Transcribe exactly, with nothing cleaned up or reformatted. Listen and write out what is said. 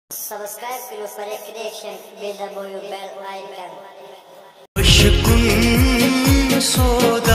Subscribe करो for a creation with the bell icon.